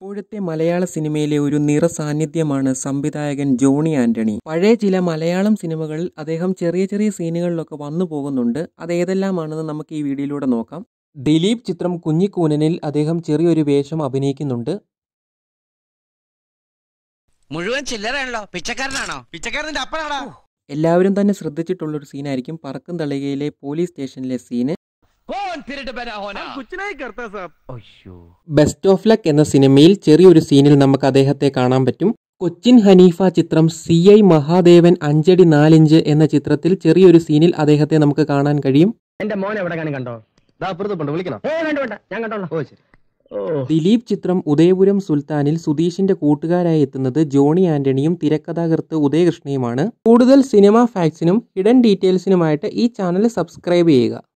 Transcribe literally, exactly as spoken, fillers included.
ഇപ്പോഴത്തെ മലയാള സിനിമയിലെ ഒരു നിറസാന്നിധ്യമാണ് സംവിധായകൻ ജോണി ആന്റണി. പഴയ ചില മലയാളം സിനിമകളിൽ അദ്ദേഹം ചെറിയ ചെറിയ സീനുകളിലൊക്കെ വന്നു പോകുന്നുണ്ട്. അതേതെല്ലാമാണെന്ന് നമുക്ക് ഈ വീഡിയോയിലൂടെ നോക്കാം. ദിലീപ് ചിത്രം കുഞ്ഞിക്കൂനനിൽ അദ്ദേഹം ചെറിയൊരു വേഷം അഭിനയിക്കുന്നുണ്ട്. മുഴുവൻ ചില്ലറയാണല്ലോ. പിച്ചക്കാരനാണോ? പിച്ചക്കാരന്റെ അപ്പനാടാ. എല്ലാവരും തന്നെ ശ്രദ്ധിച്ചിട്ടുള്ളൊരു സീനായിരിക്കും പറക്കും തളികയിലെ പോലീസ് സ്റ്റേഷനിലെ സീന്. ബെസ്റ്റ് ഓഫ് ലക്ക് എന്ന സിനിമയിൽ ചെറിയൊരു സീനിൽ നമുക്ക് അദ്ദേഹത്തെ കാണാൻ പറ്റും. കൊച്ചിൻ ഹനീഫ ചിത്രം സി ഐ മഹാദേവൻ അഞ്ചടി നാലിഞ്ച് എന്ന ചിത്രത്തിൽ ചെറിയൊരു സീനിൽ അദ്ദേഹത്തെ നമുക്ക് കാണാൻ കഴിയും. എന്റെ മോനെ എവിടെ കണ്ടോ? ദിലീപ് ചിത്രം ഉദയപുരം സുൽത്താനിൽ സുധീഷിന്റെ കൂട്ടുകാരായി എത്തുന്നത് ജോണി ആന്റണിയും തിരക്കഥാകൃത്ത് ഉദയകൃഷ്ണയുമാണ്. കൂടുതൽ സിനിമ ഫാക്ട്സിനും ഹിഡൻ ഡീറ്റെയിൽസിനുമായിട്ട് ഈ ചാനൽ സബ്സ്ക്രൈബ് ചെയ്യുക.